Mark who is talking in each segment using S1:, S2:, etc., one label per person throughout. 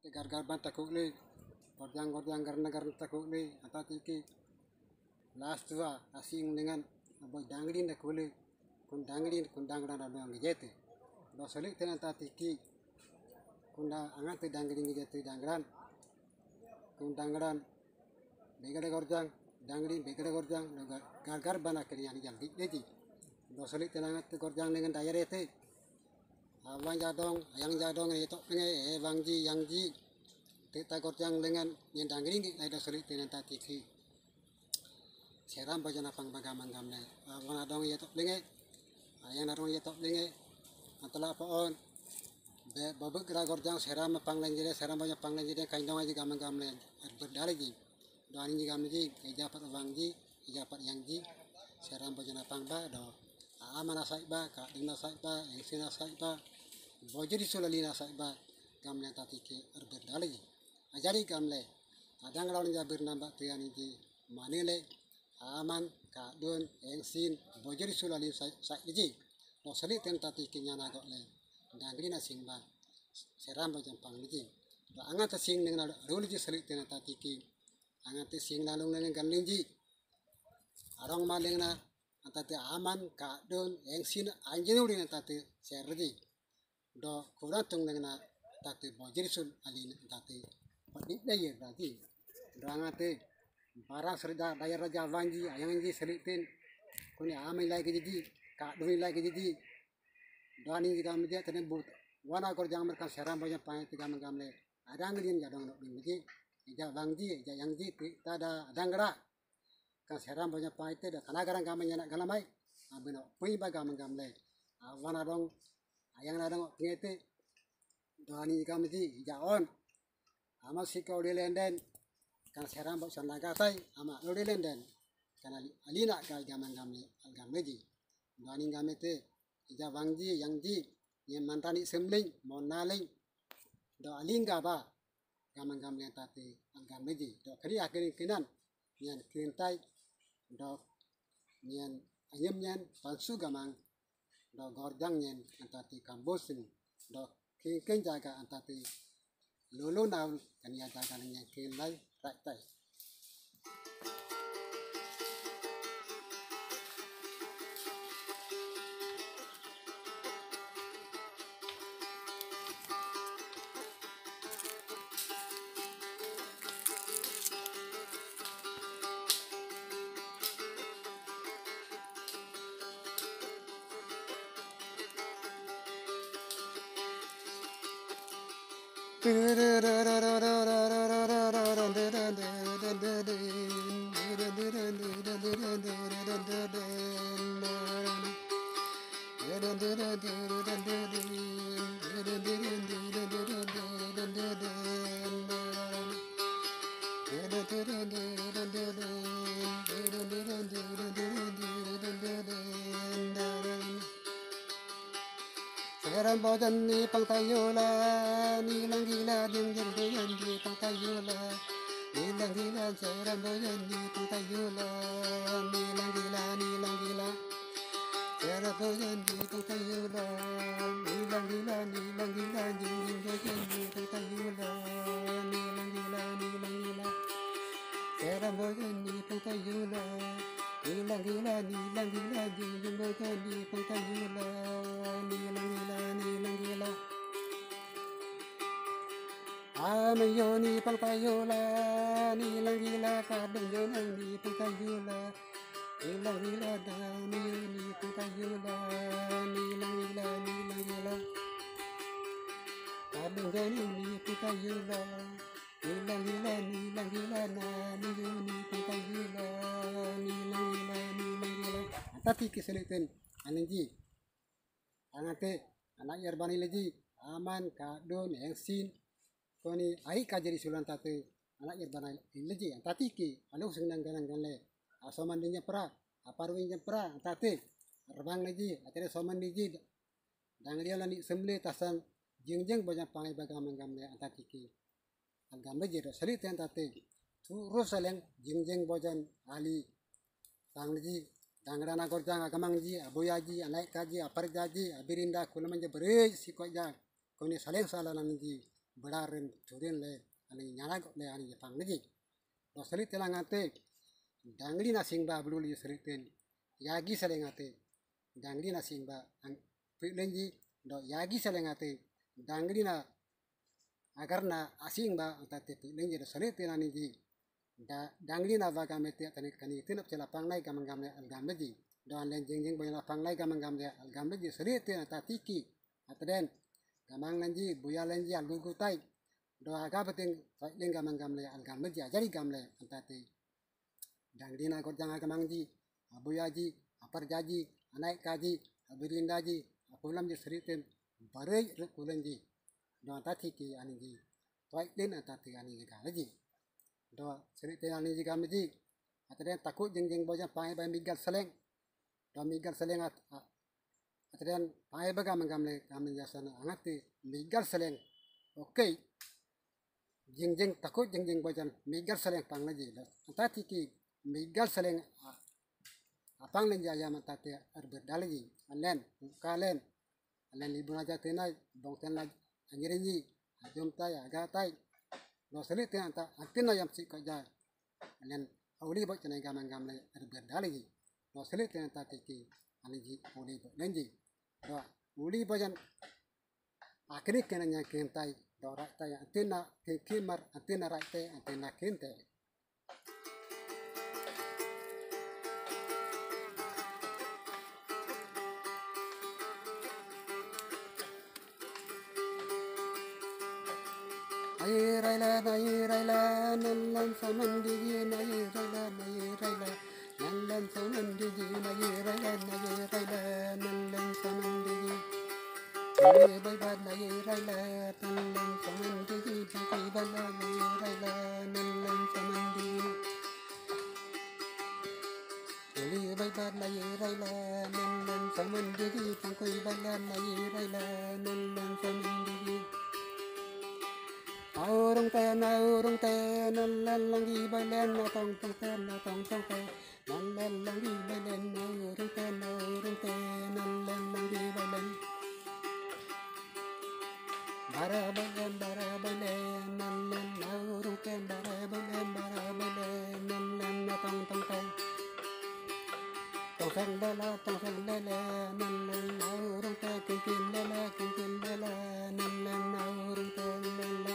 S1: gar-gar ban takuk le, gorjang garna takuk le, ata tiki last tua asing dengan aboy dangri na kule, kun dangri na doang gejete. Do solik tena ata tiki kunda angat dangri gejete dangran, kun dangran begade gorjang, dangri begade gorjang, gar-gar ban akhirnya yang dik deji. Do solik tena angat gorjang dengan dayarete. Abang jadong itu pengen bangji yangji kita gorjang dengan yang dangri ngai do solik tena ata tiki seram bajan apang bagamang gamne abang adong itu pengen yang narong itu pengen antara pohon babuk kira gorjang seram apang lenjire seram bajan apang lenjire kain dong aja gamang gamne berdali ji doan ji gamne ji japat bangji japat yangji seram bajan apang ba do amana saiba ka dina saiba yang sina saiba bojeri sulalina saiba gamne tatike berdali ji ajari gamle adang lawan jabir nambah tiani ji manele aman ka don engsin bojeri sulali sai ji no sali ten tatike nyana go le dangri na singba seram bajan pang ji do angat sing dengan ruli ji sali ten tatike angat sing lalung dengan ganling ji arong maleng na antate aman ka don engsin anjenu dengan tate serji do kurang tung dengan tate bojeri sul alin tate padik daya berarti do angate barang serja dayar raja banji ayang ji selitin kuni amai lagi jadi ka doi lagi jadi do ani ji gam dia tene but wana kor jang merkan seram banyak pai tiga mengamle adang lin jadong no bingi ija bangji ija yang ji tada adangra kan seram banyak pai te da kana garang gamanya nak galamai abeno pui ba gam gamle wana dong ayang nadong ngete do ani gam ji ija on ama sikau de lenden kan seram bok sanaga tai ama lo de lenden kan alina ka gamang gamle agam meji do ani gamete ija bangji yang ji yang mantani semling monaling do alingga ba gamang gamle tate agam meji do kri akhir kinan yang kintai do nyen anyem nyen palsu gamang do gorjang nyen antati kambosin do ken jaga antati lulu naul kan ya jaga nyen ken lai rai tai seram bojan ni pangtayola nilang gila ding ding doyan di pangtayola nilang gila seram bojan ni pangtayola nilang gila seram bojan di pangtayola nilang gila ding ding doyan di pangtayola nilang gila seram bojan di pangtayola nilang gila ding ding doyan di pangtayola nilang gila amayoni pangtayola nilang gila kadang jonang di pangtayola nilang gila damayoni pangtayola nilang gila kadang jonang di pangtayola nilang gila namayoni pangtayola nilang gila tapi keselitin anenji angate anak yerbani leji aman kadon engsin koni ai kajeri sulan tate anak yerbana leji antati ki alu senang ganang ganle asoman dinya pra aparwin pra tate rebang leji atere soman leji dangria lani semble tasan jengjeng banyak pangai bagamang gamle antati ki agam leji do sali ten tate terus saleng jengjeng bojan ali tang leji dangrana gorjang agamang ji aboyaji anaik kaji apar jaji abirinda kulamanja berej sikoj ja koni saleng salanan ji belarin turin le ani nyala le ani pang lagi do selit telangate dangli na singba bululi seritin yagi selengate dangli na singba ang pilenji do yagi selengate dangli na agar na asing ba tate pilenji do selit telani ji dangli na vaga mete tani kani tinap cela panglai gamang gamle al gambeji do len jing boyala panglai gamang gamle al gambeji selit tena tatiki atden gamang lanji buya lanji al gugutai do aga beting len gamang gamle al gambeji ajari gamle tate dangli na got jang gamang ji abuyaji apar jaji anai kaji abirindaji apulam ji seriten barei kulenji do tatiki ani ji toy len tate ani ji galaji do seriten ani ji gamji atden takut jing boja pai bai migal seleng do migal seleng atden pai ba gamang gamle gamen jasana angati migal seleng okay jing takut jing bojan migal seleng panglaji tatiki migal seleng apang len jaya matate arbedalaji alen kalen alen libuna jatenai bong tenai anyirinji ajom tai agatai lo selit anta antina yam si kaja alen auli bo tenai gamang gamle arbedalaji lo selit anta tiki aniji auli bo lenji do uli bojan akhirnya kenanya kentai do ratai antina kemar antina raite antina kente Ayiraila nallan samandigi ayiraila nallan samandigi ayiraila nallan samandigi bay bad ayiraila nallan samandigi bay bad ayiraila nallan samandigi bay bad ayiraila nallan samandigi bay bad ayiraila nallan samandigi Aurung te nalan langi balen na tong te nalan langi balen aurung te nalan langi balen bara balen nalan aurung te bara balen nalan na tong te tong lele nalan aurung te kin lele nalan aurung te lele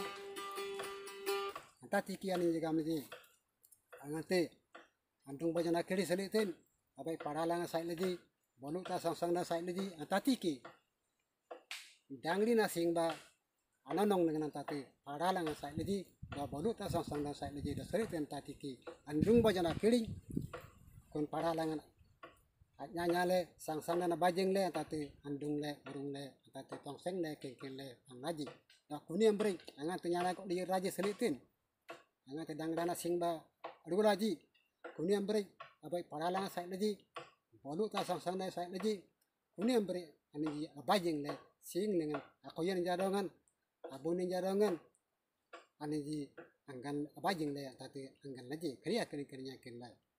S1: tatiki ani jega miji angate andung bajana keri selitin abai padalanga sai leji bolu ta sang na sai leji tatiki dangli na singba ananong dengan tati padalanga sai leji da bolu ta sang na sai leji da selitin tatiki andung bajana keri kon padalanga nyanyale sang na bajing le tati andung le burung le tati tongseng le kengken le angaji da kuni ambring angate nyala kok di raja selitin angate dangdana singba adugulaji kuni ambre abai padalanga sai leji bolu ta sang na sai leji kuni ambre ani abajing le sing dengan akoyan jadongan abunin jadongan ani ji anggan abajing le tati anggan leji kriya krinya kenla